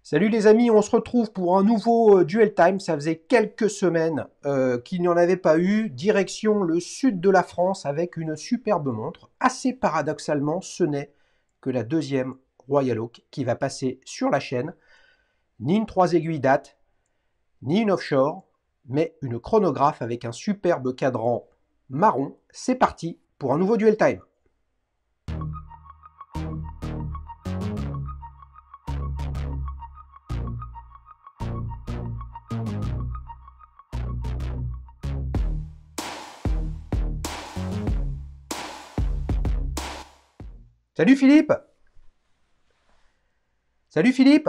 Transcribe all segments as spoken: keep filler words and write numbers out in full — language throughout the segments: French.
Salut les amis, on se retrouve pour un nouveau euh, Duel Time. Ça faisait quelques semaines euh, qu'il n'y en avait pas eu. Direction le sud de la France avec une superbe montre. Assez paradoxalement, ce n'est que la deuxième Royal Oak qui va passer sur la chaîne. Ni une trois aiguilles date, ni une offshore, mais une chronographe avec un superbe cadran marron. C'est parti pour un nouveau Duel Time. Salut Philippe. Salut Philippe.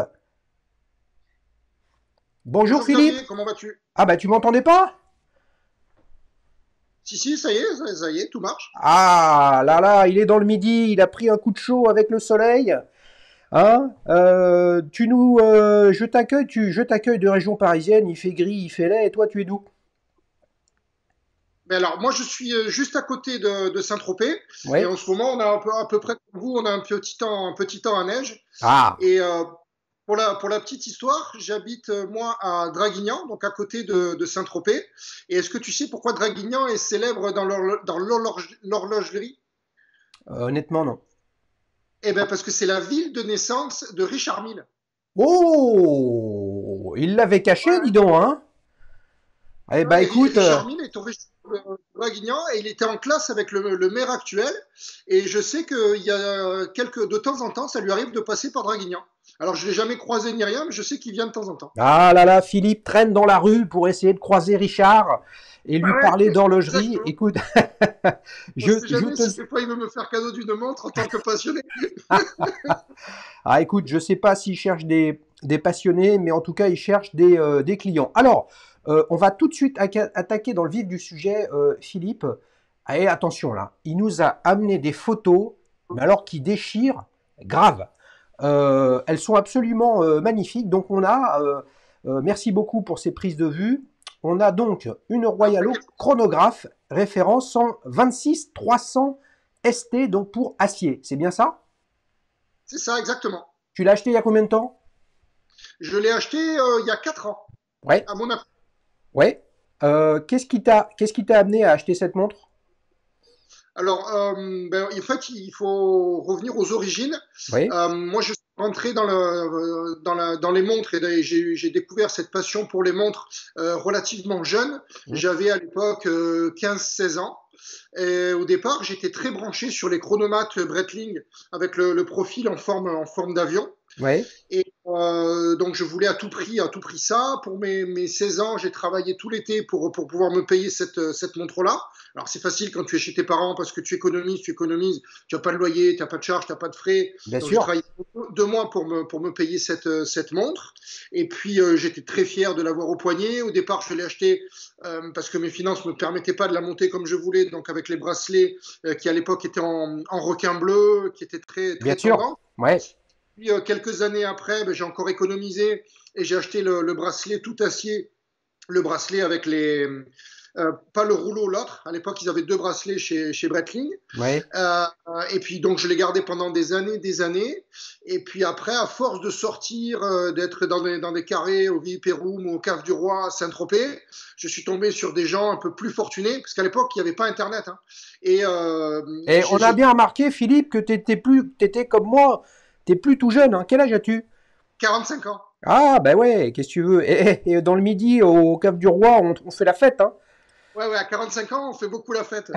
Bonjour Bonjour Philippe. Xavier, comment vas-tu? Ah bah tu m'entendais pas? Si, si, ça y est, ça, ça y est, tout marche. Ah là là, il est dans le midi, il a pris un coup de chaud avec le soleil. Hein. Euh, tu nous, euh, je t'accueille, tu, je t'accueille de région parisienne. Il fait gris, il fait laid. Et toi, tu es d'où? Ben alors, moi, je suis euh, juste à côté de, de Saint-Tropez. Et Ouais. en ce moment, on a un peu, à peu près comme vous, on a un petit temps, un petit temps à neige. Ah. Et euh, pour la, pour la petite histoire, j'habite, euh, moi, à Draguignan, donc à côté de, de Saint-Tropez. Et est-ce que tu sais pourquoi Draguignan est célèbre dans l'horlo- dans l'horloge- l'horlogerie? Euh, honnêtement, non. Eh bien, parce que c'est la ville de naissance de Richard Mille. Oh, il l'avait caché, dis donc, hein. Eh bah Ouais, Ri- écoute, euh, Richard Mille est originaire de Draguignan et il était en classe avec le, le maire actuel. Et je sais qu'il y a quelques, de temps en temps, ça lui arrive de passer par Draguignan. Alors je l'ai jamais croisé ni rien, mais je sais qu'il vient de temps en temps. ah là là, Philippe traîne dans la rue pour essayer de croiser Richard et lui Ouais, parler d'horlogerie. exactement. Écoute, On je, sait je jamais te, si des fois il veut me faire cadeau d'une montre en tant que passionné. ah, écoute, je ne sais pas s'ils cherchent des, des passionnés, mais en tout cas, ils cherchent des, euh, des clients. Alors, euh, on va tout de suite aca- attaquer dans le vif du sujet, euh, Philippe. Et attention là, il nous a amené des photos, mais alors qui déchirent, grave. Euh, elles sont absolument euh, magnifiques. Donc, on a, euh, euh, merci beaucoup pour ces prises de vue. On a donc une Alors, Royal Oak t'inquiète, chronographe, référence cent vingt-six trois cents S T, donc pour acier. C'est bien ça? c'est ça exactement. Tu l'as acheté il y a combien de temps? Je l'ai acheté euh, il y a quatre ans, Ouais, à mon avis. ouais. Euh, qu'est-ce qui t'a, qu'est-ce qui t'a amené à acheter cette montre? Alors, euh, ben, en fait, il faut revenir aux origines. Oui. Euh, moi, je suis rentré dans, le, dans, la, dans les montres et j'ai j'ai découvert cette passion pour les montres euh, relativement jeune. Mmh. J'avais à l'époque euh, quinze seize ans. Et au départ, j'étais très branché sur les chronomates Breitling avec le, le profil en forme, en forme d'avion. Ouais. Et euh, donc, je voulais à tout prix, à tout prix ça. Pour mes, mes seize ans, j'ai travaillé tout l'été pour, pour pouvoir me payer cette, cette montre-là. Alors, c'est facile quand tu es chez tes parents parce que tu économises, tu économises. Tu n'as pas de loyer, tu n'as pas de charge, tu n'as pas de frais. Bien Donc, j'ai sûr. travaillé deux mois pour me, pour me payer cette, cette montre. Et puis, euh, j'étais très fier de l'avoir au poignet. Au départ, je l'ai acheté euh, parce que mes finances ne me permettaient pas de la monter comme je voulais. Donc, avec les bracelets euh, qui, à l'époque, étaient en, en requin bleu, qui étaient très, Bien très sûr. tendance. Ouais. Puis euh, quelques années après, ben, j'ai encore économisé et j'ai acheté le, le, bracelet tout acier, le bracelet avec les. Euh, pas le rouleau, l'autre. À l'époque, ils avaient deux bracelets chez, chez Breitling. Ouais. Euh, et puis, donc, je l'ai gardé pendant des années, des années. Et puis après, à force de sortir, euh, d'être dans des, dans des carrés au V I P Room ou au Cave du Roi à Saint-Tropez, je suis tombé sur des gens un peu plus fortunés, parce qu'à l'époque, il n'y avait pas Internet. Hein. Et, euh, et Et on a j'ai bien remarqué, Philippe, que t'étais plus, t'étais comme moi. T'es plus tout jeune, hein. Quel âge as-tu? quarante-cinq ans. Ah, ben ouais, qu'est-ce que tu veux? Et, et dans le midi, au Cave du Roi, on, on fait la fête, hein. Ouais, ouais, à quarante-cinq ans, on fait beaucoup la fête.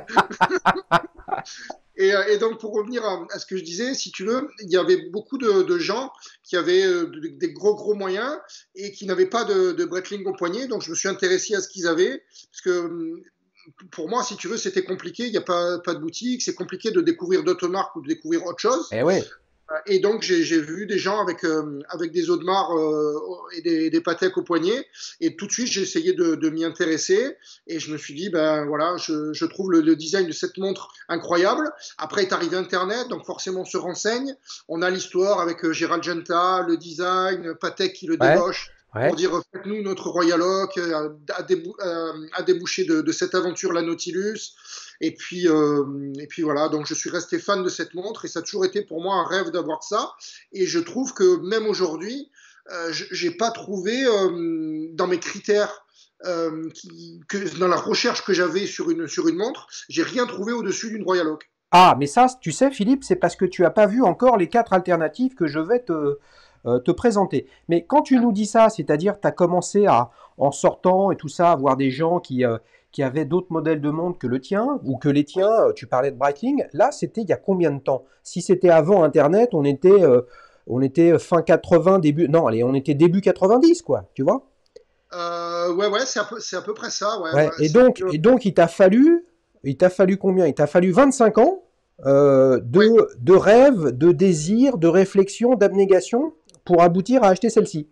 Et, euh, et, donc, pour revenir à, à, ce que je disais, si tu veux, il y avait beaucoup de, de gens qui avaient euh, de, des gros, gros moyens et qui n'avaient pas de, de Breitling au poignet. Donc, je me suis intéressé à ce qu'ils avaient. Parce que pour moi, si tu veux, c'était compliqué. Il n'y a pas, pas de boutique. C'est compliqué de découvrir d'autres marques ou de découvrir autre chose. Eh ouais. Et donc, j'ai vu des gens avec, euh, avec des Audemars euh, et des, des Patek au poignet. Et tout de suite, j'ai essayé de, de m'y intéresser. Et je me suis dit, ben voilà, je, je trouve le, le, design de cette montre incroyable. Après est arrivé Internet, donc forcément on se renseigne. On a l'histoire avec euh, Gérald Genta, le design, Patek qui le Ouais. débauche pour Ouais. dire faites-nous notre Royal Oak, euh, à, débou euh, à déboucher de, de cette aventure la Nautilus. Et puis, euh, et puis voilà, donc je suis resté fan de cette montre et ça a toujours été pour moi un rêve d'avoir ça. Et je trouve que même aujourd'hui, euh, j'ai pas trouvé euh, dans mes critères, euh, qui, que, dans la recherche que j'avais sur une, sur une montre, j'ai rien trouvé au-dessus d'une Royal Oak. Ah, mais ça, tu sais, Philippe, c'est parce que tu n'as pas vu encore les quatre alternatives que je vais te, euh, te présenter. Mais quand tu nous dis ça, c'est-à-dire tu as commencé à, en sortant et tout ça, à voir des gens qui, euh, qui avaient d'autres modèles de montre que le tien, ou que les tiens, euh, tu parlais de Breitling, là, c'était il y a combien de temps? Si c'était avant Internet, on était, euh, on était fin quatre-vingts, début... Non, allez, on était début quatre-vingt-dix, quoi, tu vois? Euh, ouais, ouais, c'est à, peu, c'est à peu près ça. Ouais, Ouais, ouais. et C'est, donc, euh, et donc il t'a fallu, il t'a fallu combien? Il t'a fallu vingt-cinq ans euh, de, ouais. de rêve, de désir, de réflexion, d'abnégation pour aboutir à acheter celle-ci.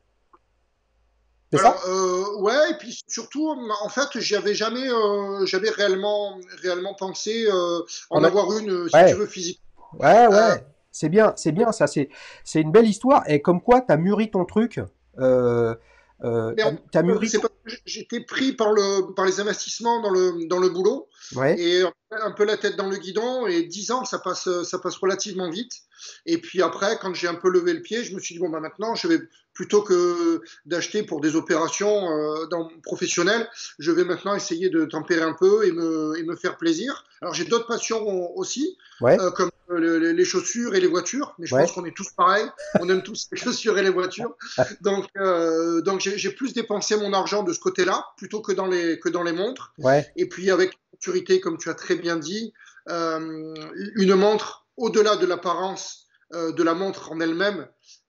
C'est ça? Alors, euh, ouais, et puis surtout, en fait, j'avais jamais, euh, j'avais réellement, réellement pensé euh, en On a... avoir une, euh, si tu Ouais, veux, physique. ouais, Euh, ouais. C'est bien, c'est bien ça. C'est, c'est une belle histoire. Et comme quoi, t'as mûri ton truc. Euh, euh, mais t'as, en- t'as euh, mûri c'est ton... parce que j'étais pris par le, par les investissements dans le, dans le boulot Ouais. et un peu la tête dans le guidon. Et dix ans, ça passe, ça passe relativement vite. Et puis après, quand j'ai un peu levé le pied, je me suis dit bon, bah maintenant, je vais plutôt que d'acheter pour des opérations euh, dans, professionnelles, je vais maintenant essayer de tempérer un peu et me, et me faire plaisir. Alors j'ai d'autres passions aussi, Ouais. euh, comme le- les chaussures et les voitures, mais je pense Ouais. qu'on est tous pareils. On aime tous les chaussures et les voitures. Donc, euh, donc j'ai j'ai plus dépensé mon argent de ce côté-là plutôt que dans les, que dans les montres. Ouais. Et puis avec maturité, comme tu as très bien dit, euh, une montre, au-delà de l'apparence euh, de la montre en elle-même,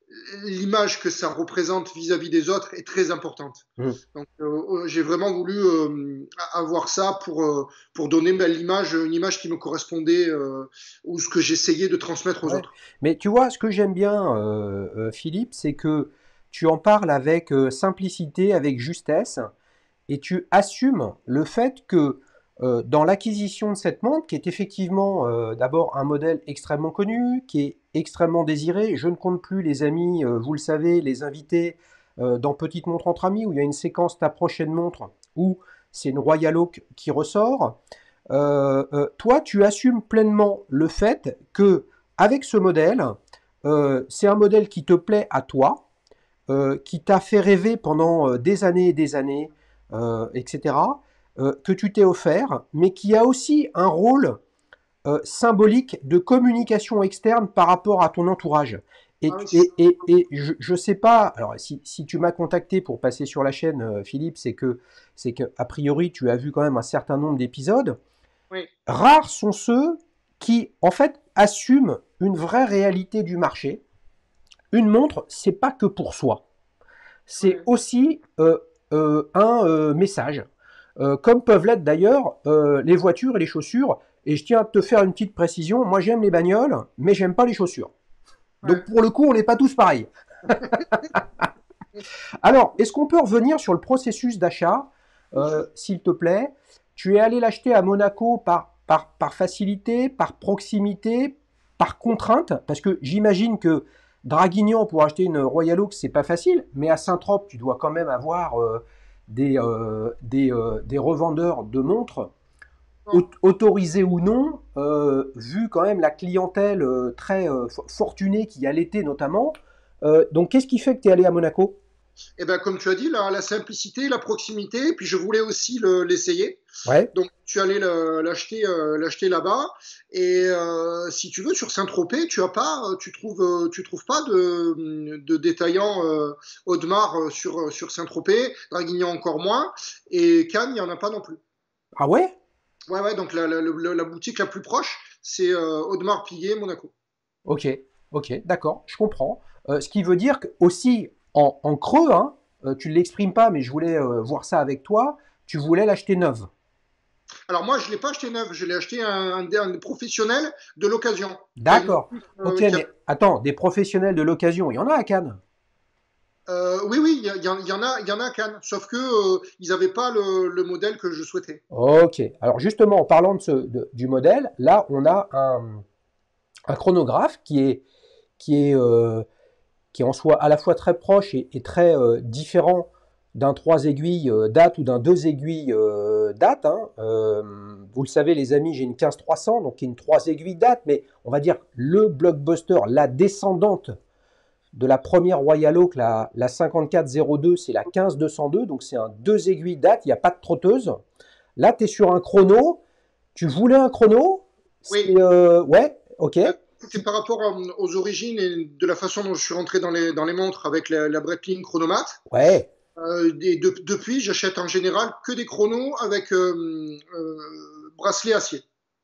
l'image que ça représente vis-à-vis des autres est très importante. Hum. Donc euh, j'ai vraiment voulu euh, avoir ça pour, euh, pour donner bah, l'image, une image qui me correspondait euh, ou ce que j'essayais de transmettre aux Ouais. autres. Mais tu vois, ce que j'aime bien, euh, euh, Philippe, c'est que tu en parles avec euh, simplicité, avec justesse. Et tu assumes le fait que euh, dans l'acquisition de cette montre, qui est effectivement euh, d'abord un modèle extrêmement connu, qui est extrêmement désiré, je ne compte plus les amis, euh, vous le savez, les invités euh, dans Petite Montre entre amis, où il y a une séquence ta prochaine montre, où c'est une Royal Oak qui ressort. Euh, euh, toi, tu assumes pleinement le fait que avec ce modèle, euh, c'est un modèle qui te plaît à toi, euh, qui t'a fait rêver pendant euh, des années et des années, euh, et cetera, euh, que tu t'es offert, mais qui a aussi un rôle euh, symbolique de communication externe par rapport à ton entourage. Et, Ah oui, et, et, et je ne sais pas, alors si, si tu m'as contacté pour passer sur la chaîne, euh, Philippe, c'est que, c'est que, a priori, tu as vu quand même un certain nombre d'épisodes. oui, Rares sont ceux qui, en fait, assument une vraie réalité du marché. Une montre, c'est pas que pour soi, c'est oui. aussi euh, euh, un euh, message, euh, comme peuvent l'être d'ailleurs euh, les voitures et les chaussures. Et je tiens à te faire une petite précision, moi j'aime les bagnoles, mais j'aime pas les chaussures. Donc Ouais. pour le coup, on n'est pas tous pareils. Alors, est-ce qu'on peut revenir sur le processus d'achat, euh, s'il te plaît? Tu es allé l'acheter à Monaco par, par, par facilité, par proximité, par contrainte, parce que j'imagine que Draguignan, pour acheter une Royal Oak, c'est pas facile, mais à Saint-Trope, tu dois quand même avoir euh, des, euh, des, euh, des revendeurs de montres, Non. au- autorisés ou non, euh, vu quand même la clientèle euh, très euh, fo- fortunée qui y a l'été notamment. Euh, donc, qu'est-ce qui fait que tu es allé à Monaco? Et ben, comme tu as dit, la, la simplicité, la proximité, puis je voulais aussi le- l'essayer. Ouais. Donc, tu allais le- l'acheter euh, l'acheter là-bas. Et euh, si tu veux, sur Saint-Tropez, tu as pas, tu trouves, euh, tu trouves pas de, de détaillant euh, Audemars euh, sur, sur Saint-Tropez, Draguignan encore moins, et Cannes, il n'y en a pas non plus. Ah ouais? Ouais, ouais, donc la, la, la- la boutique la plus proche, c'est euh, Audemars Piguet, Monaco. Ok, ok, d'accord, je comprends. Euh, ce qui veut dire que aussi en, en creux, hein, euh, tu ne l'exprimes pas, mais je voulais euh, voir ça avec toi, tu voulais l'acheter neuve. Alors moi, je ne l'ai pas acheté neuf, je l'ai acheté un, un, un professionnel de l'occasion, qui a une D'accord. Ok, euh, qui a mais attends, des professionnels de l'occasion, il y en a à Cannes. Euh, oui, oui, il y, y, y, en a, il y en a à Cannes, sauf que euh, ils n'avaient pas le, le, modèle que je souhaitais. Ok, alors justement, en parlant de ce, de, du modèle, là, on a un, un chronographe qui est, qui est euh, qui est en soi à la fois très proche et, et très euh, différent d'un trois aiguilles euh, date ou d'un deux aiguilles euh, date. Hein. Euh, vous le savez les amis, j'ai une quinze trois cents, donc qui est une trois aiguilles date, mais on va dire le blockbuster, la descendante de la première Royal Oak, la, la cinquante-quatre zéro deux, c'est la quinze deux cent deux, donc c'est un deux aiguilles date, il n'y a pas de trotteuse. Là, tu es sur un chrono. Tu voulais un chrono? Oui. Euh, ouais, ok. Euh, C'est par rapport à- aux origines et de la façon dont je suis rentré dans les, dans les montres avec la, la Breitling Chronomat. Ouais, Euh, et de- depuis, j'achète en général que des chronos avec euh, euh, bracelet acier.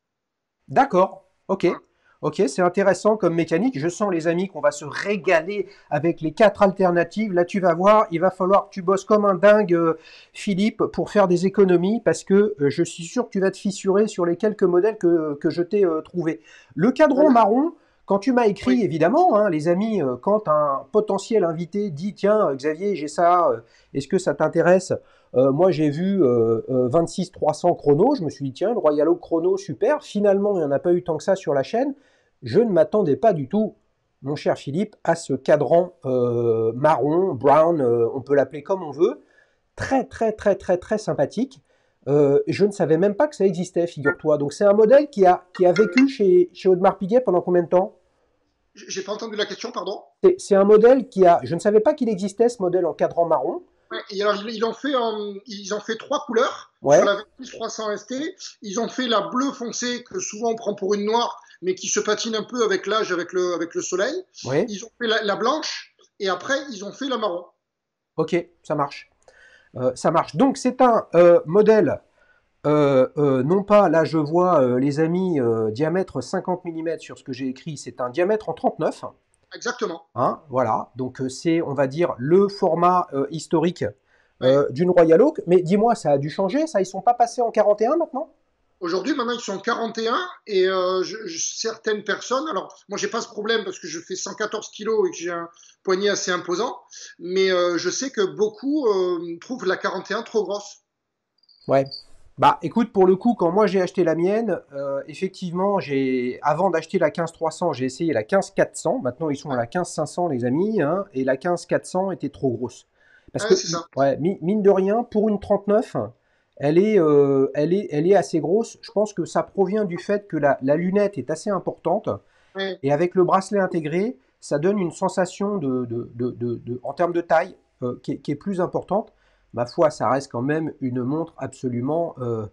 d'accord. Ok. Voilà. Ok, c'est intéressant comme mécanique. Je sens, les amis, qu'on va se régaler avec les quatre alternatives. Là, tu vas voir, il va falloir que tu bosses comme un dingue, euh, Philippe, pour faire des économies, parce que euh, je suis sûr que tu vas te fissurer sur les quelques modèles que, que je t'ai euh, trouvés. Le cadran Voilà. marron, quand tu m'as écrit, Oui. évidemment, hein, les amis, euh, quand un potentiel invité dit, tiens, euh, Xavier, j'ai ça, euh, est-ce que ça t'intéresse? Euh, moi, j'ai vu euh, euh, vingt-six trois cents chrono. Je me suis dit, tiens, le Royal Oak chrono, super. Finalement, il n'y en a pas eu tant que ça sur la chaîne. Je ne m'attendais pas du tout, mon cher Philippe, à ce cadran euh, marron, brown, euh, on peut l'appeler comme on veut. Très, très, très, très, très sympathique. Euh, je ne savais même pas que ça existait, figure-toi. Donc, c'est un modèle qui a, qui a vécu chez, chez Audemars Piguet pendant combien de temps? J'ai pas entendu la question, pardon. C'est c'est un modèle qui a. Je ne savais pas qu'il existait, ce modèle en cadran marron. Ouais, et alors, ils, ils ont fait, en- ils ont fait trois couleurs sur Ouais, la vingt-six trois cents S T. Ils ont fait la bleue foncée, que souvent on prend pour une noire, mais qui se patine un peu avec l'âge, avec le, avec le soleil. ouais. Ils ont fait la, la blanche, et après, ils ont fait la marron. Ok, ça marche. Euh, ça marche. Donc, c'est un euh, modèle. Euh, euh, non pas, là je vois euh, les amis, euh, diamètre cinquante millimètres sur ce que j'ai écrit, c'est un diamètre en trente-neuf, Exactement. hein, voilà, donc euh, c'est, on va dire, le format euh, historique Ouais. euh, d'une Royal Oak, mais dis-moi, ça a dû changer, ça, ils sont pas passés en quarante et un maintenant? Aujourd'hui, maintenant, ils sont quarante et un et euh, je, je- certaines personnes, alors moi, j'ai pas ce problème parce que je fais cent quatorze kilos et que j'ai un poignet assez imposant, mais euh, je sais que beaucoup euh, trouvent la quarante et un trop grosse. Ouais. Bah écoute, pour le coup, quand moi j'ai acheté la mienne, euh, effectivement, j'ai avant d'acheter la quinze trois cents, j'ai essayé la quinze quatre cents. Maintenant, ils sont à Ouais, la quinze cinq cents, les amis, hein, et la quinze quatre cents était trop grosse. Parce que, ouais, c'est ça. ouais, mi- mine de rien, pour une trente-neuf, elle est, euh, elle est, elle est assez grosse. Je pense que ça provient du fait que la, la lunette est assez importante, Ouais. et avec le bracelet intégré, ça donne une sensation de, de- de- de- de- en termes de taille euh, qui est, qui est plus importante. Ma foi, ça reste quand même une montre absolument euh,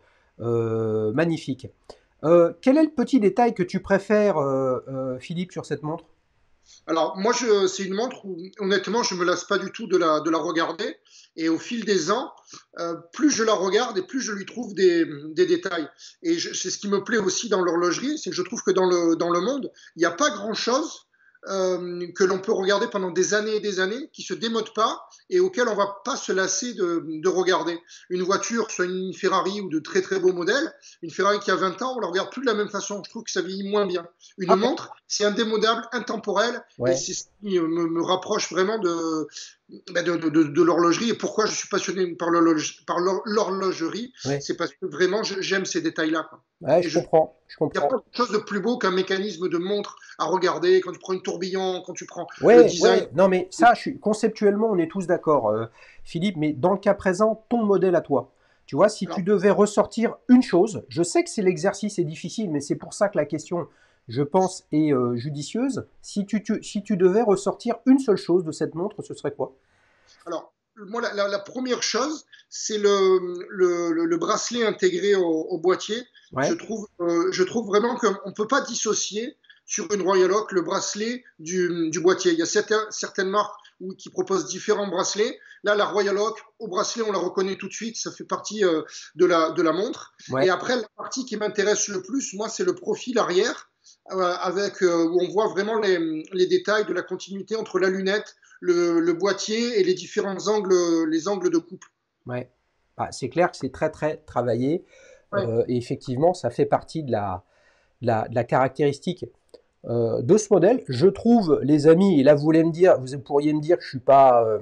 euh, magnifique. Euh, quel est le petit détail que tu préfères, euh, euh, Philippe, sur cette montre? Alors, moi, je, c'est une montre où, honnêtement, je me lasse pas du tout de la, de la regarder. Et au fil des ans, euh, plus je la regarde et plus je lui trouve des, des détails. Et je- c'est ce qui me plaît aussi dans l'horlogerie, c'est que je trouve que dans le, dans le monde, il n'y a pas grand-chose euh, que l'on peut regarder pendant des années et des années, qui se démode pas et auquel on va pas se lasser de, de regarder. Une voiture, soit une Ferrari ou de très très beaux modèles, une Ferrari qui a vingt ans, on la regarde plus de la même façon. Je trouve que ça vieillit moins bien. Une Ah, montre, c'est indémodable, intemporel, et ouais. c'est ce qui me, me rapproche vraiment de, bah, de, de, de, de l'horlogerie. Et pourquoi je suis passionné par l'horlogerie, Ouais, c'est parce que vraiment j'aime ces détails-là, quoi. ouais, Et je je, comprends, je il n'y a comprends. pas quelque chose de plus beau qu'un mécanisme de montre à regarder quand tu prends une tourbillon, quand tu prends le Ouais, design. ouais, non mais ça, je suis, conceptuellement, on est tous d'accord, euh, Philippe, mais dans le cas présent, ton modèle à toi. Tu vois, si tu Alors, devais ressortir une chose, je sais que c'est l'exercice est difficile, mais c'est pour ça que la question, je pense, est euh, judicieuse. Si tu, tu- si tu devais ressortir une seule chose de cette montre, ce serait quoi? alors moi, la, la, la première chose, c'est le, le, le, le bracelet intégré au, au boîtier. Je Ouais, trouve, euh, je trouve vraiment qu'on ne peut pas dissocier sur une Royal Oak le bracelet du, du boîtier. Il y a certains, certaines marques où, qui proposent différents bracelets. Là, la Royal Oak, au bracelet, on la reconnaît tout de suite, ça fait partie euh, de, la, de la montre. Et ouais, après, la partie qui m'intéresse le plus, moi, c'est le profil arrière, euh, avec, euh, où on voit vraiment les, les détails de la continuité entre la lunette, le, le boîtier et les différents angles, les angles de coupe. ouais. Ah, c'est clair que c'est très, très travaillé, Ouais. euh, et effectivement, ça fait partie de la, de la, de la caractéristique euh, de ce modèle. Je trouve, les amis, et là, vous voulez me dire, vous pourriez me dire que je suis pas. Euh,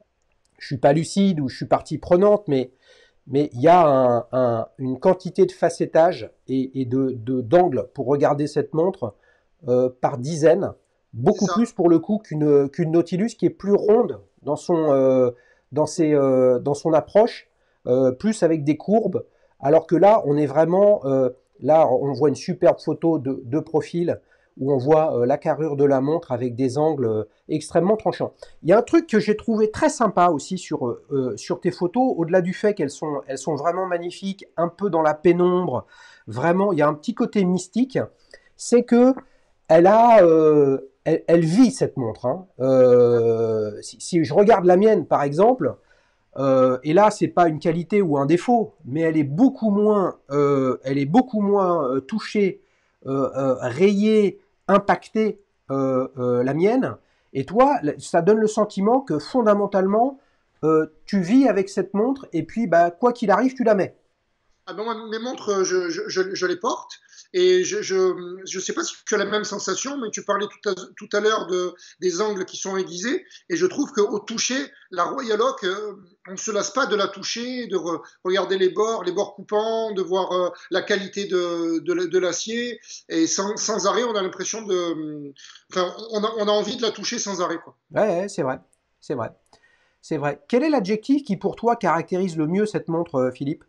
je suis pas lucide ou je suis partie prenante, mais mais il y a un, un, une quantité de facettage et, et de, de, d'angles pour regarder cette montre euh, par dizaines, C'est beaucoup ça. plus pour le coup qu'une qu'une Nautilus qui est plus ronde dans son, euh, dans ses, euh, dans son approche, euh, plus avec des courbes, alors que là, on est vraiment, euh, là, on voit une superbe photo de, de profil où on voit euh, la carrure de la montre avec des angles euh, extrêmement tranchants. Il y a un truc que j'ai trouvé très sympa aussi sur, euh, sur tes photos, au-delà du fait qu'elles sont, elles sont vraiment magnifiques, un peu dans la pénombre, vraiment, il y a un petit côté mystique, c'est que elle a, euh, elle, elle vit cette montre. Hein. Euh, si, si je regarde la mienne, par exemple, euh, et là, c'est pas une qualité ou un défaut, mais elle est beaucoup moins, euh, elle est beaucoup moins euh, touchée, euh, euh, rayée, impactée euh, euh, la mienne. Et toi, ça donne le sentiment que fondamentalement, euh, tu vis avec cette montre et puis, bah, quoi qu'il arrive, tu la mets. Ah ben, moi, mes montres, je, je, je, je les porte et je je, je sais pas si tu as la même sensation, mais tu parlais tout à, tout à l'heure de, des angles qui sont aiguisés et je trouve qu'au toucher, la Royal Oak, euh, on ne se lasse pas de la toucher, de re, regarder les bords, les bords coupants, de voir euh, la qualité de, de, de l'acier et sans, sans arrêt, on a l'impression de... Enfin, on a, on a envie de la toucher sans arrêt, quoi. Ouais, ouais, c'est vrai, c'est vrai, c'est vrai. Quel est l'adjectif qui pour toi caractérise le mieux cette montre, euh, Philippe?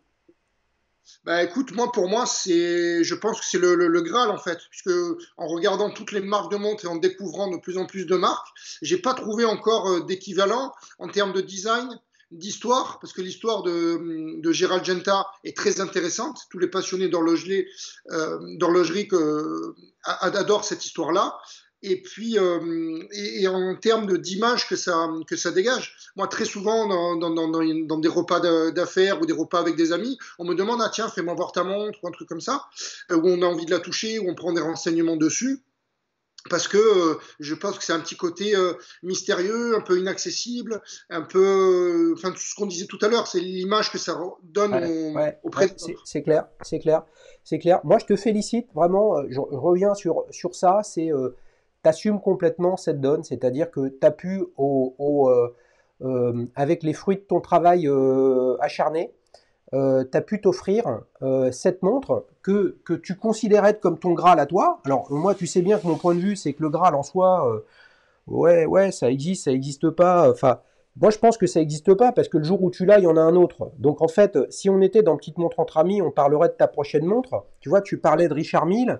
Bah écoute, moi pour moi c'est, je pense que c'est le, le, le Graal en fait, puisque en regardant toutes les marques de montres et en découvrant de plus en plus de marques, j'ai pas trouvé encore euh, d'équivalent en termes de design, d'histoire, parce que l'histoire de, de Gérald Genta est très intéressante. Tous les passionnés d'horlogerie, euh, d'horlogerie que, adorent cette histoire-là. Et puis, euh, et, et en termes de d'image que ça, que ça dégage. Moi, très souvent, dans, dans, dans, dans des repas d'affaires ou des repas avec des amis, on me demande, ah tiens, fais-moi voir ta montre ou un truc comme ça, euh, où on a envie de la toucher, où on prend des renseignements dessus. Parce que euh, je pense que c'est un petit côté euh, mystérieux, un peu inaccessible, un peu, euh, enfin tout ce qu'on disait tout à l'heure, c'est l'image que ça donne Ouais, au, ouais, auprès ouais, de c'est notre. c'est clair, c'est clair, c'est clair. Moi, je te félicite, vraiment, euh, je, je reviens sur, sur ça, c'est euh, t'assumes complètement cette donne, c'est-à-dire que tu as pu, au, au, euh, euh, avec les fruits de ton travail euh, acharné, euh, tu as pu t'offrir euh, cette montre que, que tu considérais comme ton Graal à toi. Alors, moi, tu sais bien que mon point de vue, c'est que le Graal en soi, euh, ouais, ouais, ça existe, ça existe pas. Enfin, moi, je pense que ça existe pas parce que le jour où tu l'as, il y en a un autre. Donc, en fait, si on était dans Petite Montre entre amis, on parlerait de ta prochaine montre. Tu vois, tu parlais de Richard Mille.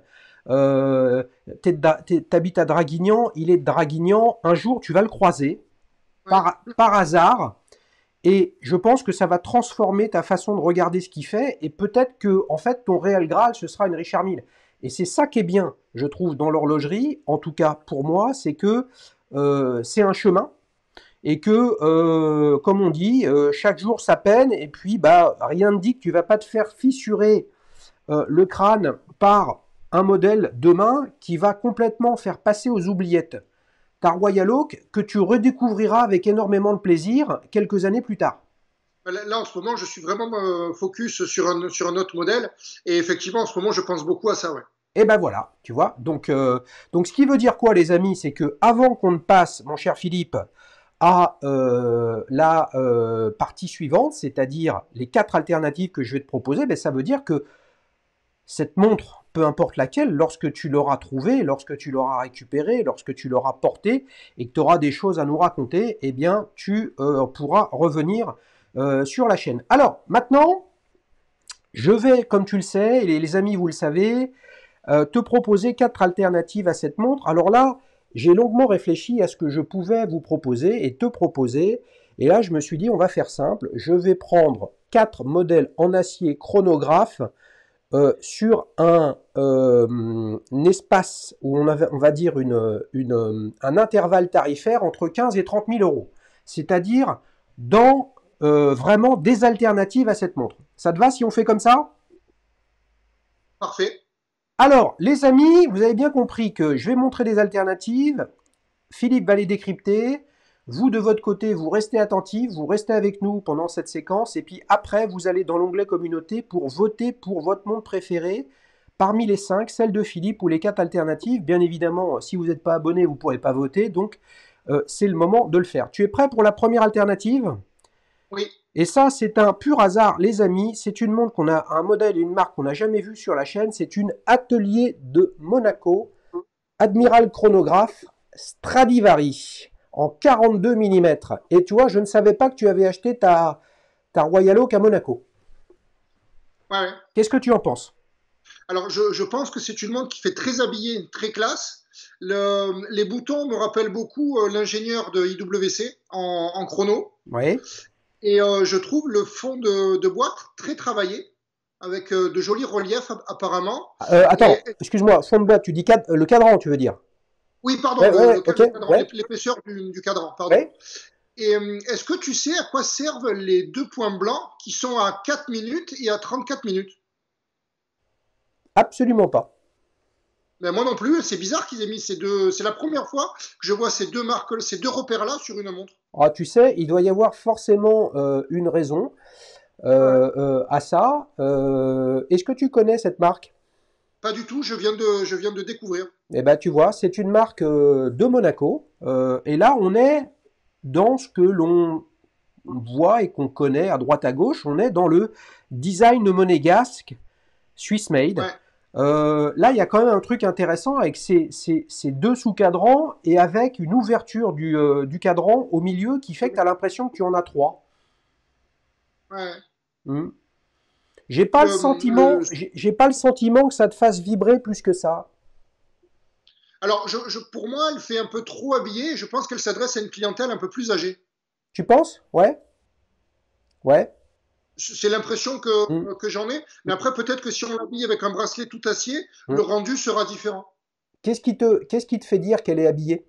Euh, t'es de Da- t'es- T'habites à Draguignan, il est de Draguignan. Un jour, tu vas le croiser Ouais. par, par hasard. Et je pense que ça va transformer ta façon de regarder ce qu'il fait. Et peut-être que, en fait, ton réel Graal, ce sera une Richard Mille. Et c'est ça qui est bien, je trouve, dans l'horlogerie, en tout cas pour moi, c'est que euh, c'est un chemin et que, euh, comme on dit, euh, chaque jour sa peine, et puis bah, rien ne dit que tu vas pas te faire fissurer euh, le crâne par un modèle demain qui va complètement faire passer aux oubliettes ta Royal Oak que tu redécouvriras avec énormément de plaisir quelques années plus tard. Là, là, en ce moment, je suis vraiment euh, focus sur un, sur un autre modèle. Et effectivement, en ce moment, je pense beaucoup à ça, ouais. Et ben voilà, tu vois. Donc, euh, donc ce qui veut dire quoi, les amis, c'est que avant qu'on ne passe, mon cher Philippe, à euh, la euh, partie suivante, c'est-à-dire les quatre alternatives que je vais te proposer, ben, ça veut dire que cette montre, peu importe laquelle, lorsque tu l'auras trouvée, lorsque tu l'auras récupérée, lorsque tu l'auras portée et que tu auras des choses à nous raconter, eh bien, tu euh, pourras revenir euh, sur la chaîne. Alors, maintenant, je vais, comme tu le sais, et les, les amis, vous le savez, euh, te proposer quatre alternatives à cette montre. Alors là, j'ai longuement réfléchi à ce que je pouvais vous proposer et te proposer. Et là, je me suis dit, on va faire simple. Je vais prendre quatre modèles en acier chronographe euh, sur un, euh, un espace où on, avait, on va dire une, une, un intervalle tarifaire entre quinze et trente mille euros. C'est-à-dire dans euh, vraiment des alternatives à cette montre. Ça te va si on fait comme ça? Parfait. Alors, les amis, vous avez bien compris que je vais montrer des alternatives. Philippe va les décrypter. Vous, de votre côté, vous restez attentifs, vous restez avec nous pendant cette séquence. Et puis après, vous allez dans l'onglet communauté pour voter pour votre montre préférée. Parmi les cinq, celle de Philippe ou les quatre alternatives. Bien évidemment, si vous n'êtes pas abonné, vous ne pourrez pas voter. Donc, euh, c'est le moment de le faire. Tu es prêt pour la première alternative? Oui. Et ça, c'est un pur hasard, les amis. C'est une montre qu'on a, un modèle et une marque qu'on n'a jamais vu sur la chaîne. C'est une Atelier de Monaco, Admiral Chronographe Stradivari, en quarante-deux millimètres. Et tu vois, je ne savais pas que tu avais acheté ta, ta Royal Oak à Monaco. Ouais, ouais. Qu'est-ce que tu en penses? Alors, je, je pense que c'est une montre qui fait très habillée, très classe. Le- les boutons me rappellent beaucoup euh, l'ingénieur de I W C en, en chrono. Oui. Et euh, je trouve le fond de, de boîte très travaillé, avec euh, de jolis reliefs apparemment. Euh, Et attends, excuse-moi, fond de boîte, tu dis cad- euh, le cadran, tu veux dire? oui, pardon, Ouais, ouais, le, ouais, le, ok, le cadran, ouais, l'épaisseur du, du cadran, pardon. ouais. Et euh, est-ce que tu sais à quoi servent les deux points blancs qui sont à quatre minutes et à trente-quatre minutes? Absolument pas. Ben, moi non plus, c'est bizarre qu'ils aient mis ces deux. C'est la première fois que je vois ces deux marques, ces deux repères-là sur une montre. Ah, tu sais, il doit y avoir forcément euh, une raison Ouais. euh, euh, à ça. Euh, est-ce que tu connais cette marque? Pas du tout, je viens de, je viens de découvrir. Eh ben, tu vois, c'est une marque euh, de Monaco. Euh, et là, on est dans ce que l'on voit et qu'on connaît à droite à gauche. On est dans le design monégasque Swiss made. Ouais. Euh, là, il y a quand même un truc intéressant avec ces, ces- ces deux sous-cadrans et avec une ouverture du, euh, du cadran au milieu qui fait que tu as l'impression que tu en as trois. Ouais. Hmm. J'ai pas le Le, sentiment, le- j'ai j'ai pas le sentiment que ça te fasse vibrer plus que ça. Alors, je, je- pour moi, elle fait un peu trop habillée. Je pense qu'elle s'adresse à une clientèle un peu plus âgée. Tu penses? Ouais, ouais. C'est l'impression Hmm, que, que j'en ai. Mais après, peut-être que si on l'habille avec un bracelet tout acier, le hmm. rendu sera différent. Qu'est-ce qui te, qu'est-ce qui te fait dire qu'elle est habillée?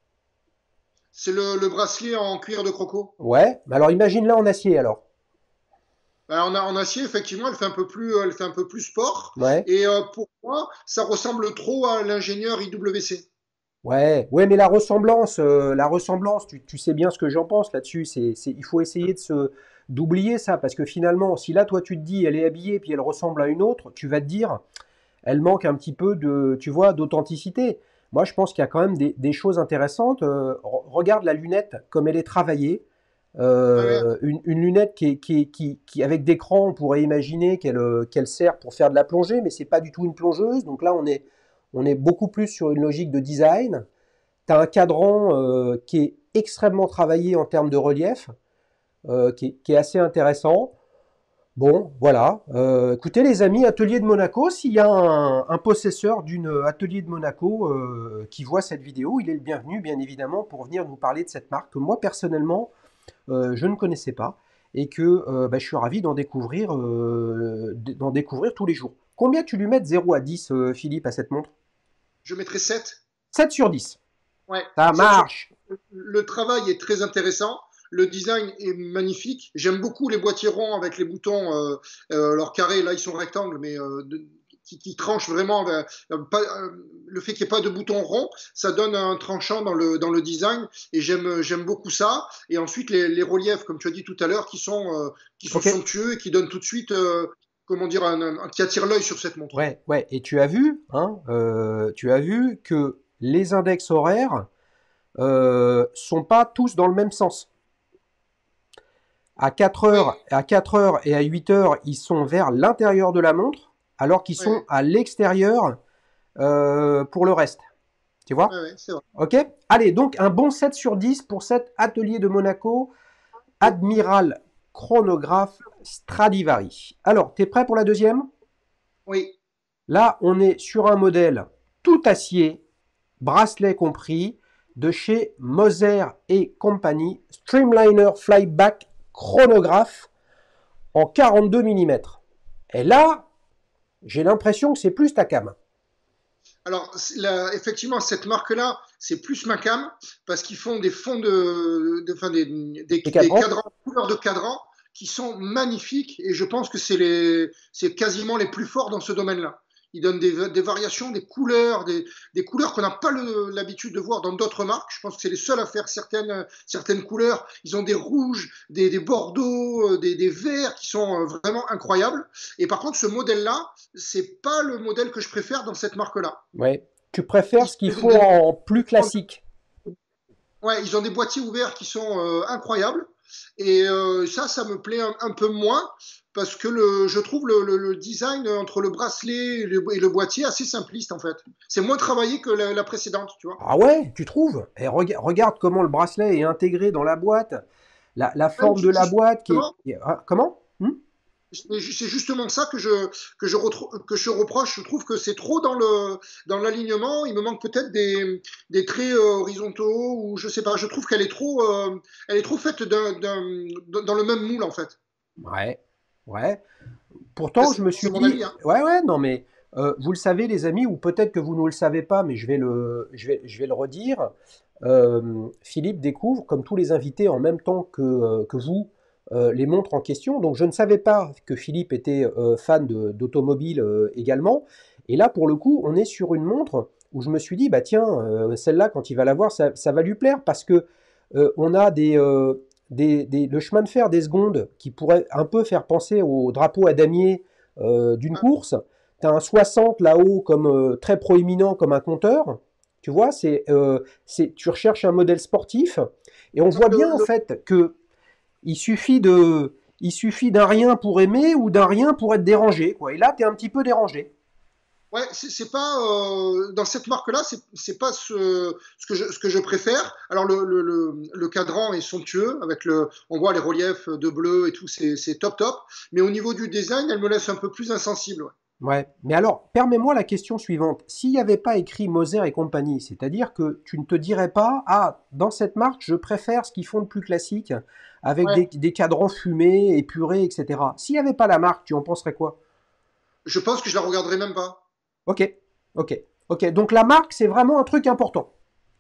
C'est le, le bracelet en cuir de croco. Ouais, mais alors imagine-la en acier alors. Ben, en, a- en acier, effectivement, elle fait un peu plus, elle fait un peu plus sport. Ouais, Et euh, pour moi, ça ressemble trop à l'ingénieur I W C. ouais, ouais, mais la ressemblance, euh, la ressemblance, tu, tu sais bien ce que j'en pense là-dessus. C'est, c'est, il faut essayer de se, d'oublier ça parce que finalement, si là toi tu te dis, elle est habillée puis elle ressemble à une autre, tu vas te dire, elle manque un petit peu de, tu vois, d'authenticité. Moi, je pense qu'il y a quand même des, des choses intéressantes. Euh, re- regarde la lunette comme elle est travaillée. Ouais, ouais. Euh, une, une lunette qui, est- qui, est- qui, qui, avec d'écran, on pourrait imaginer qu'elle euh, qu'elle sert pour faire de la plongée, mais c'est pas du tout une plongeuse. Donc là, on est, on est beaucoup plus sur une logique de design. Tu as un cadran euh, qui est extrêmement travaillé en termes de relief, euh, qui, est, qui est assez intéressant. Bon, voilà. Euh, écoutez, les amis, Atelier de Monaco, s'il y a un, un possesseur d'une Atelier de Monaco euh, qui voit cette vidéo, il est le bienvenu, bien évidemment, pour venir nous parler de cette marque que moi, personnellement, euh, je ne connaissais pas et que euh, bah, je suis ravi d'en découvrir, euh, d'en découvrir tous les jours. Combien tu lui mets de zéro à dix, euh, Philippe, à cette montre? Je mettrais sept. Sept sur dix. Ouais, Ça sept sur marche. Le travail est très intéressant. Le design est magnifique. J'aime beaucoup les boîtiers ronds avec les boutons, euh, euh, alors carrés, là ils sont rectangles, mais euh, de- qui, qui tranchent vraiment. euh, pas- euh, le fait qu'il n'y ait pas de boutons ronds, ça donne un tranchant dans le, dans le design et j'aime, j'aime beaucoup ça. Et ensuite les, les reliefs, comme tu as dit tout à l'heure, qui sont, euh, qui sont Ok. somptueux et qui donnent tout de suite, euh, comment dire, un, un- qui attirent l'œil sur cette montre. Ouais, ouais. Et tu as vu, hein, euh, tu as vu que les index horaires euh, sont pas tous dans le même sens. À quatre Oui, heures, à quatre heures et à huit heures, ils sont vers l'intérieur de la montre, alors qu'ils oui, sont à l'extérieur euh, pour le reste. Tu oui, vois? oui, c'est vrai. Ok? Allez, donc un bon sept sur dix pour cet atelier de Monaco, Admiral chronographe Stradivari. Alors, t'es prêt pour la deuxième? Oui, Là, on est sur un modèle tout acier, bracelet compris, de chez Moser et compagnie, Streamliner Flyback chronographe en quarante-deux millimètres. Et là, j'ai l'impression que c'est plus ta cam. alors, la- effectivement, cette marque-là, c'est plus ma cam parce qu'ils font des fonds de, de- enfin, des, des, Les des cadrans? cadrans, couleurs de cadrans qui sont magnifiques et je pense que c'est les, c'est quasiment les plus forts dans ce domaine-là. Ils donnent des, des variations, des couleurs, des, des couleurs qu'on n'a pas le- l'habitude de voir dans d'autres marques. Je pense que c'est les seuls à faire certaines, certaines couleurs. Ils ont des rouges, des, des bordeaux, euh, des, des verts qui sont euh, vraiment incroyables. Et par contre, ce modèle-là, c'est pas le modèle que je préfère dans cette marque-là. Ouais. Tu préfères Ils ce qu'ils ont font des, en plus classique. ouais, ils ont des boîtiers ouverts qui sont euh, incroyables. Et euh, ça, ça me plaît un, un peu moins parce que le, je trouve le, le, le design entre le bracelet et le, et le boîtier assez simpliste en fait. C'est moins travaillé que la, la précédente, tu vois. Ah ouais, tu trouves? Et rega- regarde comment le bracelet est intégré dans la boîte. La, la Même forme de la boîte qui est... justement, qui est- ah, comment? Hmm. C'est justement ça que je, que je, que je reproche. Je trouve que c'est trop dans le, dans l'alignement. Il me manque peut-être des, des traits euh, horizontaux ou je sais pas. Je trouve qu'elle est trop, euh, elle est trop faite d'un, d'un, dans le même moule en fait. Ouais, ouais. Pourtant, je me suis C'est mon dit, avis, hein. ouais, ouais, non, mais euh, vous le savez, les amis, ou peut-être que vous ne le savez pas, mais je vais le, je vais, je vais le redire. Euh, Philippe découvre, comme tous les invités, en même temps que, euh, que vous, euh, les montres en question. Donc, je ne savais pas que Philippe était euh, fan de- d'automobile euh, également. Et là, pour le coup, on est sur une montre où je me suis dit, bah tiens, euh, celle-là, quand il va la voir, ça, ça va lui plaire parce que euh, on a des, euh, des, des- le chemin de fer des secondes qui pourrait un peu faire penser au drapeau à damier euh, d'une course. Tu as un soixante là-haut comme euh, très proéminent comme un compteur. Tu vois, c'est, euh, c'est, tu recherches un modèle sportif et on voit Le, bien en le, fait que il suffit de, il suffit d'un rien pour aimer ou d'un rien pour être dérangé, quoi. Et là, tu es un petit peu dérangé. Ouais, c'est pas euh, dans cette marque-là, c'est pas ce, ce que je ce que je préfère. Alors le, le, le, le cadran est somptueux avec le, on voit les reliefs de bleu et tout, c'est top top. Mais au niveau du design, elle me laisse un peu plus insensible. Ouais. Ouais, mais alors, permets-moi la question suivante. S'il n'y avait pas écrit Moser et compagnie, c'est-à-dire que tu ne te dirais pas, ah, dans cette marque, je préfère ce qu'ils font de plus classique, avec Ouais. des, des cadrans fumés, épurés, et cetera. S'il n'y avait pas la marque, tu en penserais quoi? Je pense que je la regarderai même pas. Ok, ok, ok. Donc la marque, c'est vraiment un truc important.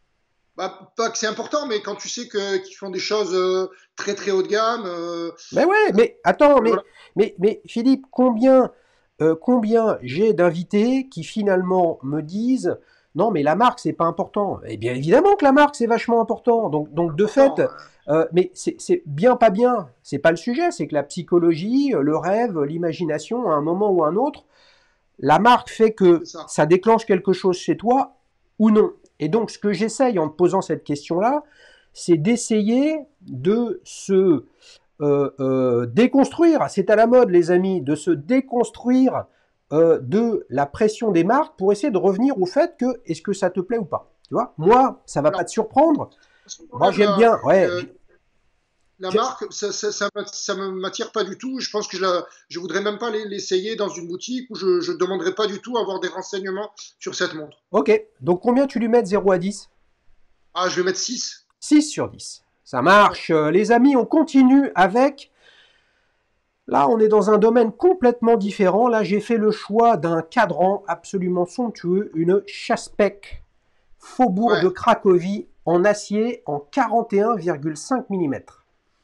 Bah, pas que c'est important, mais quand tu sais que qu'ils font des choses euh, très très haut de gamme, euh, Mais ouais, mais attends, mais, voilà. mais, mais Philippe, combien, euh, combien j'ai d'invités qui finalement me disent non, mais la marque, c'est pas important. Eh bien évidemment que la marque, c'est vachement important. Donc, donc de fait, Important. euh, mais c'est c'est bien, pas bien. C'est pas le sujet. C'est que la psychologie, le rêve, l'imagination, à un moment ou à un autre, la marque fait que C'est ça. ça déclenche quelque chose chez toi ou non. Et donc, ce que j'essaye en te posant cette question-là, c'est d'essayer de se euh, euh, déconstruire, c'est à la mode les amis, de se déconstruire euh, de la pression des marques pour essayer de revenir au fait que est-ce que ça te plaît ou pas. Tu vois, moi, ça va pas Alors, te surprendre. si on Moi, enlève j'aime la, bien, ouais, euh, la j'ai- marque, ça, ça, ça, ça me m'attire pas du tout. Je pense que je, la, je voudrais même pas l'essayer dans une boutique où je, je demanderai pas du tout à avoir des renseignements sur cette montre. ok. Donc combien tu lui mets de zéro à dix? Ah, je vais mettre six. Six sur dix. Ça Ouais. marche. Euh, Les amis, on continue avec. Là, on est dans un domaine complètement différent. Là, j'ai fait le choix d'un cadran absolument somptueux, une Chaspec Faubourg Ouais. de Cracovie en acier en quarante et un virgule cinq millimètres.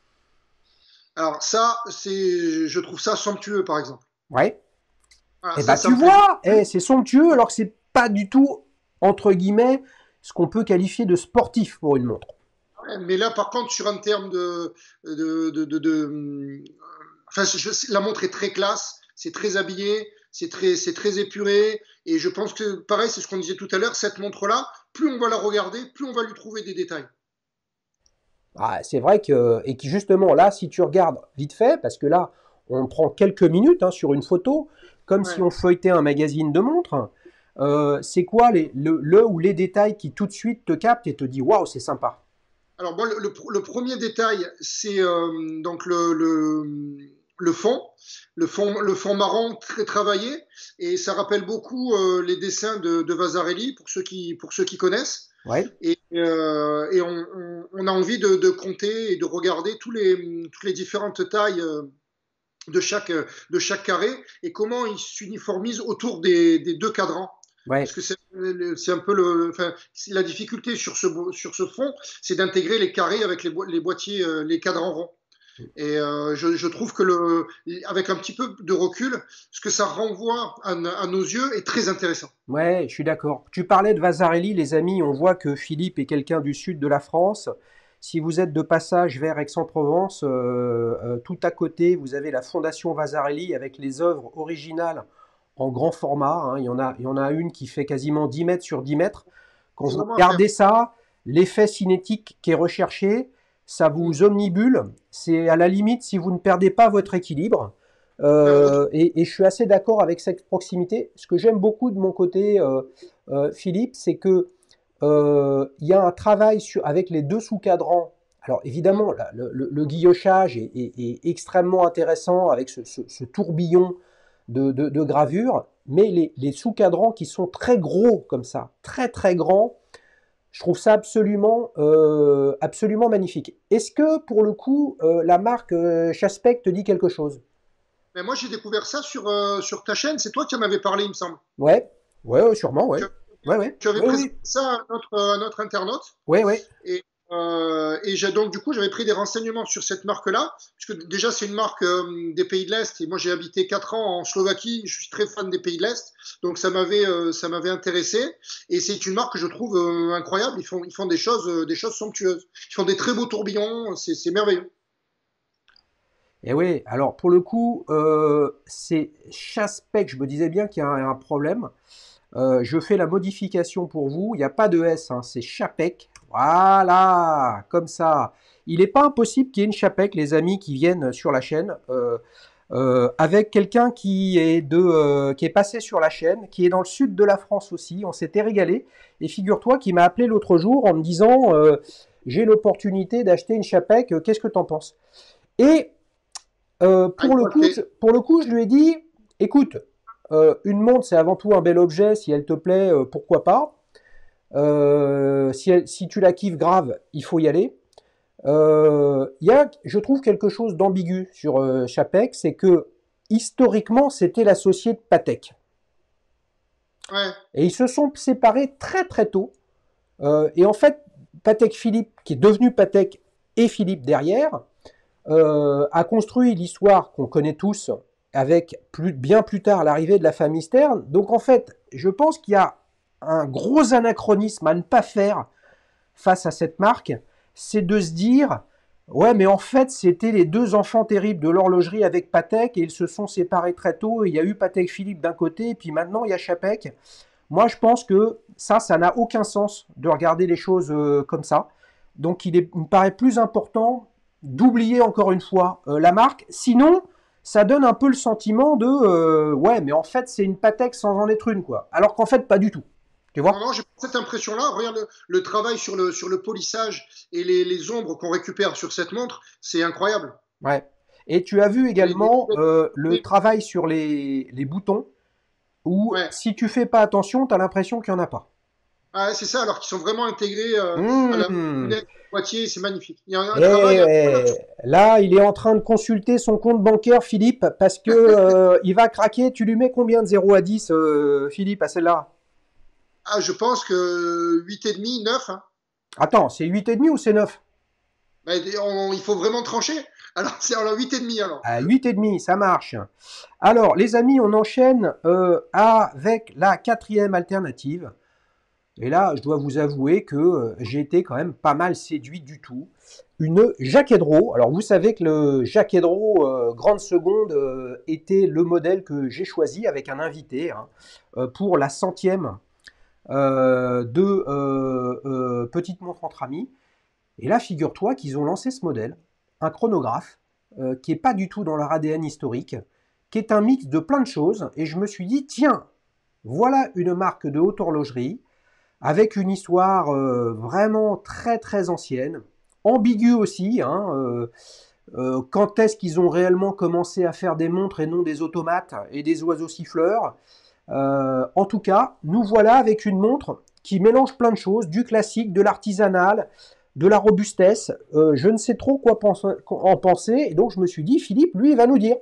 Alors ça, c'est, je trouve ça somptueux, par exemple. Ouais. Voilà, Et ça, bah ça tu me plaît beaucoup vois, plus. eh, c'est somptueux alors que c'est pas du tout, entre guillemets, ce qu'on peut qualifier de sportif pour une montre. Ouais, mais là, par contre, sur un terme de, de, de, de, de- enfin, je- la montre est très classe, c'est très habillé, c'est très, c'est très épuré, et je pense que, pareil, c'est ce qu'on disait tout à l'heure, cette montre-là, plus on va la regarder, plus on va lui trouver des détails. Ah, c'est vrai que, et que justement là, si tu regardes vite fait, parce que là, on prend quelques minutes hein, sur une photo, comme si Ouais. on feuilletait un magazine de montres, euh, c'est quoi les, le, le ou les détails qui tout de suite te captent et te dit waouh, c'est sympa. Alors, moi, le, le, le premier détail, c'est euh, donc le, le, le fond, le fond, le fond marron très travaillé, et ça rappelle beaucoup euh, les dessins de, de Vasarely pour ceux qui, pour ceux qui connaissent. Ouais. Et, euh, et on, on, on, a envie de, de, compter et de regarder tous les, toutes les différentes tailles euh, de chaque, de chaque carré et comment ils s'uniformisent autour des, des deux cadrans. Parce Ouais. que c'est un peu le, enfin, la difficulté sur ce, sur ce fond, c'est d'intégrer les carrés avec les, les boîtiers, euh, les cadrans ronds. Et euh, je, je, trouve que le, avec un petit peu de recul, ce que ça renvoie à, à nos yeux est très intéressant. Ouais, je suis d'accord. Tu parlais de Vasarely, les amis. On voit que Philippe est quelqu'un du sud de la France. Si vous êtes de passage vers Aix-en-Provence, euh, euh, tout à côté, vous avez la Fondation Vasarely avec les œuvres originales en grand format. Hein. Il y en a, il y en a une qui fait quasiment dix mètres sur dix mètres. Quand C'est vous vraiment à faire. regardez ça, l'effet cinétique qui est recherché, ça vous omnibule. C'est à la limite si vous ne perdez pas votre équilibre. Euh, et, et je suis assez d'accord avec cette proximité. Ce que j'aime beaucoup de mon côté, euh, euh, Philippe, c'est que euh, il y a un travail sur, avec les deux sous-cadrans Alors évidemment, là, le, le- le guillochage est, est- est extrêmement intéressant avec ce, ce- ce tourbillon de, de- de gravure, mais les, les sous-cadrans qui sont très gros comme ça, très très grands, je trouve ça absolument, euh, absolument magnifique. Est-ce que pour le coup, euh, la marque euh, Chaspec te dit quelque chose? Mais moi, j'ai découvert ça sur, euh, sur ta chaîne. C'est toi qui en avais parlé, il me semble. Ouais, ouais, ouais, sûrement, Tu, ouais. Ouais, ouais, tu avais ouais, présenté oui, ça à notre, à notre internaute. ouais, ouais. Et, euh, et j'ai donc du coup j'avais pris des renseignements sur cette marque-là, puisque déjà c'est une marque euh, des pays de l'Est, et moi j'ai habité quatre ans en Slovaquie, je suis très fan des pays de l'Est, donc ça m'avait euh, ça m'avait intéressé, et c'est une marque que je trouve euh, incroyable. Ils font ils font des choses euh, des choses somptueuses, ils font des très beaux tourbillons, c'est c'est merveilleux. Et oui, alors pour le coup, euh, c'est Chaspec, je me disais bien qu'il y a un, un problème. Euh, je fais la modification pour vous, il n'y a pas de S, hein, c'est Chapec. Voilà, comme ça. Il n'est pas impossible qu'il y ait une Chapec, les amis qui viennent sur la chaîne, euh, euh, avec quelqu'un qui est de, euh, qui est passé sur la chaîne, qui est dans le sud de la France aussi. On s'était régalé. Et figure-toi qu'il m'a appelé l'autre jour en me disant, euh, j'ai l'opportunité d'acheter une Chapec, euh, qu'est-ce que t'en penses? Et euh, Ah, pour il le faut coup, acheter. je, pour le coup, je lui ai dit, écoute, euh, une montre, c'est avant tout un bel objet. Si elle te plaît, euh, pourquoi pas. Euh, si, elle- si tu la kiffes grave, il faut y aller. Euh, Il y a, je trouve, quelque chose d'ambigu sur euh, Chapec, c'est que historiquement, c'était l'associé de Patek. Ouais, Et ils se sont séparés très très tôt. Euh, et en fait, Patek Philippe, qui est devenu Patek et Philippe derrière, euh, a construit l'histoire qu'on connaît tous avec plus, bien plus tard l'arrivée de la famille Stern. Donc en fait, je pense qu'il y a un gros anachronisme à ne pas faire face à cette marque, c'est de se dire ouais, mais en fait, c'était les deux enfants terribles de l'horlogerie avec Patek et ils se sont séparés très tôt. Et il y a eu Patek Philippe d'un côté et puis maintenant il y a Chapek. Moi, je pense que ça, ça n'a aucun sens de regarder les choses euh, comme ça. Donc, il, est, il me paraît plus important d'oublier encore une fois euh, la marque. Sinon, ça donne un peu le sentiment de euh, ouais, mais en fait, c'est une Patek sans en être une, quoi. Alors qu'en fait, pas du tout. Tu non, vois? non, j'ai pas cette impression-là. Regarde le, le travail sur le, sur le polissage et les, les ombres qu'on récupère sur cette montre, c'est incroyable. Ouais. Et tu as vu Les- également euh, le les- travail sur les, les boutons où ouais. si tu fais pas attention, tu as l'impression qu'il n'y en a pas. Ah, c'est ça, alors qu'ils sont vraiment intégrés euh, à la Mmh. lunette, boîtier, c'est magnifique. Il y a un, un Et travail à faire ouais. là-dessus. Là, il est en train de consulter son compte bancaire, Philippe, parce que euh, il va craquer. Tu lui mets combien de zéro à dix, euh, Philippe, à celle-là? Ah, je pense que huit virgule cinq, neuf, hein. Attends, c'est huit virgule cinq ou c'est neuf? Ben, on- il faut vraiment trancher. Alors, c'est alors huit virgule cinq alors. À huit virgule cinq, ça marche. Alors, les amis, on enchaîne euh, avec la quatrième alternative. Et là, je dois vous avouer que euh, j'ai été quand même pas mal séduit du tout. Une Jacquet-Droz. Alors, vous savez que le Jacquet-Droz euh, Grande Seconde euh, était le modèle que j'ai choisi avec un invité hein, euh, pour la centième euh, de euh, euh, Petite Montre entre amis. Et là, figure-toi qu'ils ont lancé ce modèle, un chronographe, euh, qui n'est pas du tout dans leur A D N historique, qui est un mix de plein de choses. Et je me suis dit, tiens, voilà une marque de haute horlogerie avec une histoire euh, vraiment très très ancienne, ambiguë aussi. Hein, euh, euh, quand est-ce qu'ils ont réellement commencé à faire des montres et non des automates et des oiseaux siffleurs? Euh, En tout cas, nous voilà avec une montre qui mélange plein de choses, du classique, de l'artisanal, de la robustesse. Euh, je ne sais trop quoi pense- en penser, et donc je me suis dit, Philippe, lui, il va nous dire.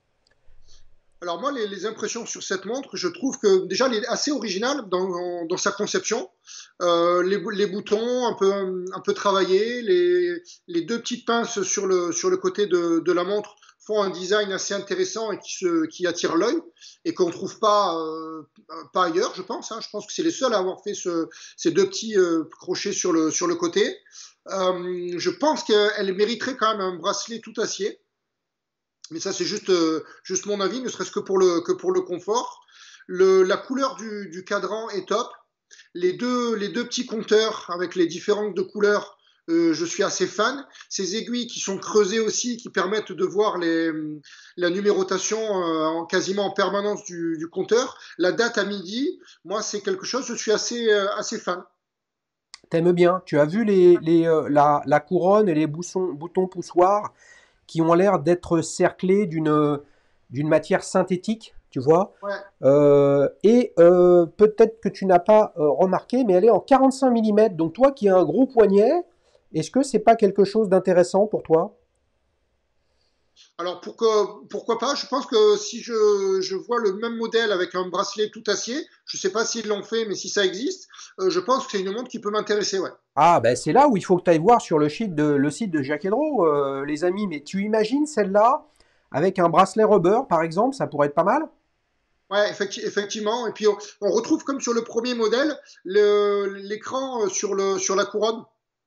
Alors moi, les, les impressions sur cette montre, je trouve que déjà, elle est assez originale dans, dans sa conception. Euh, les, les boutons un peu, un peu travaillés, les, les deux petites pinces sur le, sur le côté de, de la montre font un design assez intéressant et qui, se, qui attire l'œil et qu'on ne trouve pas, euh, pas ailleurs, je pense. Hein. Je pense que c'est les seuls à avoir fait ce, ces deux petits euh, crochets sur le, sur le côté. Euh, je pense qu'elle mériterait quand même un bracelet tout acier. Mais ça, c'est juste, euh, juste mon avis, ne serait-ce que pour le, que pour le confort. Le, la couleur du, du cadran est top. Les deux, les deux petits compteurs avec les différentes de couleurs, euh, je suis assez fan. Ces aiguilles qui sont creusées aussi, qui permettent de voir les, la numérotation euh, en, quasiment en permanence du, du compteur. La date à midi, moi, c'est quelque chose, je suis assez, euh, assez fan. T'aimes bien. Tu as vu les, les, euh, la, la couronne et les boussons- boutons poussoirs qui ont l'air d'être cerclés d'une d'une matière synthétique, tu vois. Ouais. Euh, et euh, peut-être que tu n'as pas euh, remarqué, mais elle est en quarante-cinq millimètres. Donc toi qui as un gros poignet, est-ce que c'est pas quelque chose d'intéressant pour toi? Alors pourquoi, pourquoi pas? Je pense que si je, je vois le même modèle avec un bracelet tout acier, je ne sais pas s'ils l'ont fait, mais si ça existe, euh, je pense que c'est une montre qui peut m'intéresser, ouais. Ah, ben c'est là où il faut que tu ailles voir sur le site de, le site de Jacques Hédro, euh, les amis. Mais tu imagines celle-là avec un bracelet rubber, par exemple, ça pourrait être pas mal? Ouais, effecti- effectivement. Et puis on, on retrouve comme sur le premier modèle le- l'écran euh, sur le sur la couronne.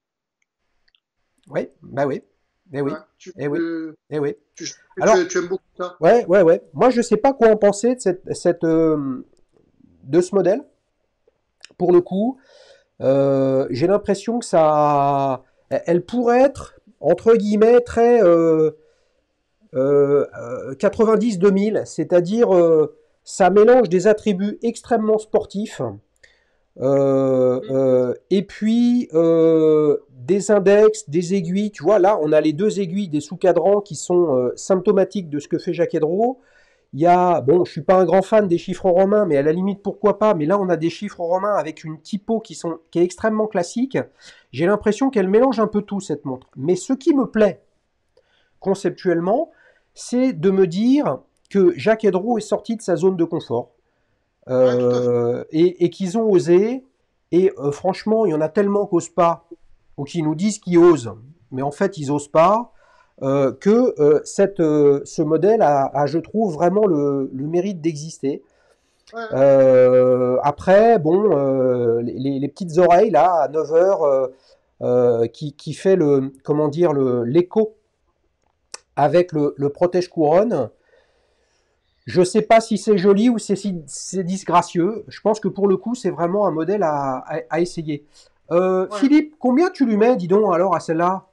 Oui, bah oui, eh Ouais, oui, tu, eh oui, euh, eh oui. tu, Alors, tu- tu aimes beaucoup ça. ouais, ouais, ouais. Moi, je sais pas quoi en penser de cette, cette, euh, de ce modèle. Pour le coup, Euh, j'ai l'impression que ça, elle pourrait être entre guillemets très euh, euh, euh, quatre-vingt-dix deux mille, c'est-à-dire euh, ça mélange des attributs extrêmement sportifs euh, Mm. euh, et puis euh, des index, des aiguilles. Tu vois, là, on a les deux aiguilles des sous-cadrans qui sont euh, symptomatiques de ce que fait Jacques Hédro. Il y a, bon, je suis pas un grand fan des chiffres romains, mais à la limite, pourquoi pas. Mais là, on a des chiffres romains avec une typo qui, sont, qui est extrêmement classique. J'ai l'impression qu'elle mélange un peu tout, cette montre. Mais ce qui me plaît conceptuellement, c'est de me dire que Jacques Hédro est sorti de sa zone de confort Ouais, tout à fait. euh, et, et qu'ils ont osé. Et euh, franchement, il y en a tellement qui n'osent pas, ou qui nous disent qu'ils osent, mais en fait, ils n'osent pas, euh, que euh, cette, euh, ce modèle a, a, je trouve, vraiment le, le mérite d'exister. Ouais. Euh, après, bon, euh, les, les petites oreilles, là, à neuf heures, euh, euh, qui, qui fait le, comment dire, le, l'écho avec le, le protège-couronne. Je ne sais pas si c'est joli ou si c'est c'est disgracieux. Je pense que pour le coup, c'est vraiment un modèle à, à, à essayer. Euh, Ouais. Philippe, combien tu lui mets, dis donc, alors, à celle-là?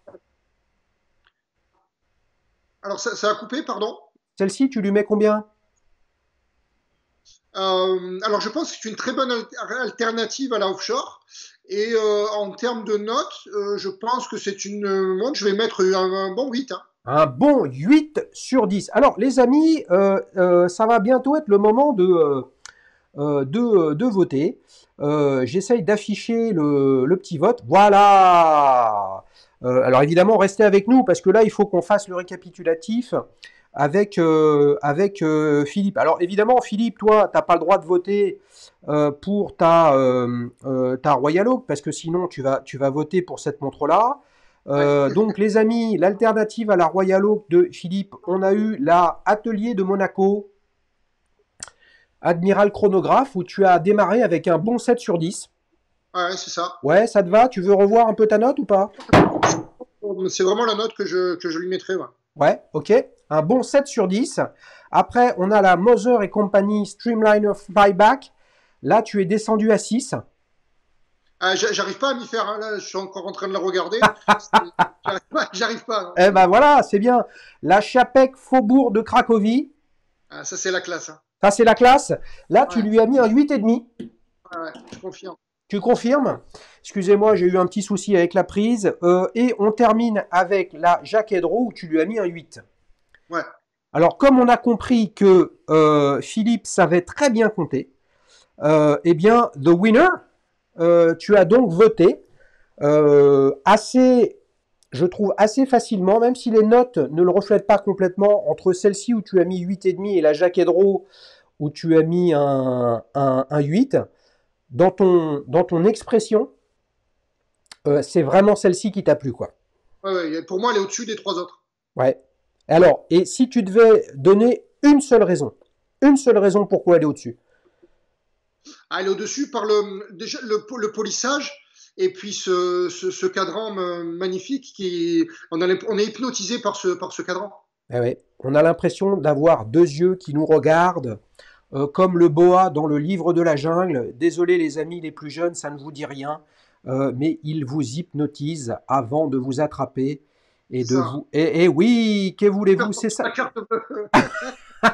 Alors ça, ça a coupé, pardon. Celle-ci, tu lui mets combien? Euh, alors je pense que c'est une très bonne alternative à la offshore. Et euh, en termes de notes, euh, je pense que c'est une montre, je vais mettre un, un bon huit, hein. Un bon huit sur dix. Alors, les amis, euh, euh, ça va bientôt être le moment de, euh, euh, de, euh, de voter. Euh, J'essaye d'afficher le, le petit vote. Voilà. Euh, alors évidemment, restez avec nous parce que là, il faut qu'on fasse le récapitulatif avec, euh, avec euh, Philippe. Alors évidemment, Philippe, toi, tu n'as pas le droit de voter euh, pour ta, euh, euh, ta Royal Oak parce que sinon, tu vas, tu vas voter pour cette montre-là. Ouais. Euh, donc les amis, l'alternative à la Royal Oak de Philippe, on a eu la Atelier de Monaco, Admiral Chronographe, où tu as démarré avec un bon sept sur dix. Ouais, c'est ça. Ouais, ça te va? Tu veux revoir un peu ta note ou pas? C'est vraiment la note que je, que je lui mettrais. Ouais. Ouais, ok. Un bon sept sur dix. Après, on a la Mother et Company Streamliner Buyback. Là, tu es descendu à six. Ah, j'arrive pas à m'y faire, hein, là, je suis encore en train de la regarder. J'arrive pas. J'arrive pas, hein. Eh ben voilà, c'est bien. La Chapek Faubourg de Cracovie. Ah, ça, c'est la classe, hein. Ça, c'est la classe. Là, tu Ouais, lui as mis un huit virgule cinq. ouais, ouais, je confirme. Tu confirmes? Excusez-moi, j'ai eu un petit souci avec la prise. Euh, et on termine avec la Jacques Hédro où tu lui as mis un huit. Ouais. Alors, comme on a compris que euh, Philippe savait très bien compter, euh, eh bien, the winner, euh, tu as donc voté euh, assez, je trouve, assez facilement, même si les notes ne le reflètent pas complètement, entre celle-ci où tu as mis huit virgule cinq et la Jacques Hédro où tu as mis un, un, un huit. Dans ton, dans ton expression, euh, c'est vraiment celle-ci qui t'a plu, quoi. Ouais, ouais, pour moi, elle est au-dessus des trois autres. Ouais. Alors, et si tu devais donner une seule raison, une seule raison pourquoi elle est au-dessus? Ah, elle est au-dessus par le, déjà, le, le polissage et puis ce, ce, ce cadran magnifique qui on, a, on est hypnotisé par ce, par ce cadran. Eh ouais. On a l'impression d'avoir deux yeux qui nous regardent, euh, comme le boa dans le livre de la jungle. Désolé les amis les plus jeunes, ça ne vous dit rien, euh, mais il vous hypnotise avant de vous attraper et C'est de ça. vous. Eh, eh oui, que voulez-vous? C'est ça. La carte bleue.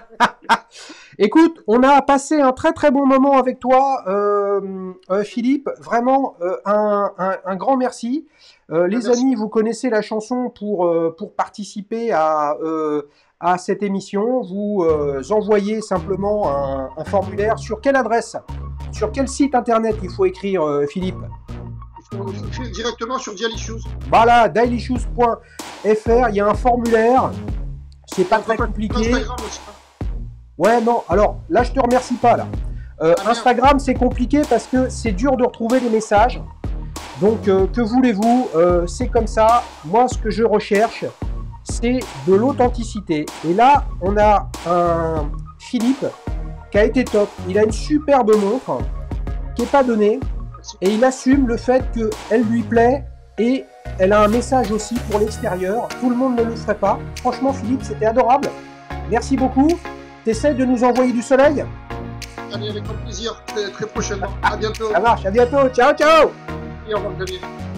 Écoute, on a passé un très très bon moment avec toi, euh, euh, Philippe. Vraiment, euh, un, un, un grand merci. Euh, les Merci. amis, vous connaissez la chanson pour, euh, pour participer à, euh, à cette émission. Vous euh, envoyez simplement un, un formulaire. Sur quelle adresse? Sur quel site internet il faut écrire, euh, Philippe? Il faut, il faut écrire directement sur Daily Shoes. Voilà, daily shoes point f r. Il y a un formulaire. C'est pas très compliqué. Instagram aussi. Ouais, non, alors là, je te remercie pas, là. Euh, Ah, merde. Instagram, c'est compliqué parce que c'est dur de retrouver les messages. Donc, euh, que voulez-vous? euh, C'est comme ça. Moi, ce que je recherche, c'est de l'authenticité. Et là, on a un Philippe qui a été top. Il a une superbe montre qui n'est pas donnée. Merci. Et il assume le fait qu'elle lui plaît et elle a un message aussi pour l'extérieur. Tout le monde ne le ferait pas. Franchement, Philippe, c'était adorable. Merci beaucoup. T'essaies de nous envoyer du soleil? Allez, avec grand plaisir, très, très prochainement. À bientôt. Ça marche, à bientôt. Ciao, ciao. Et au revoir, Xavier.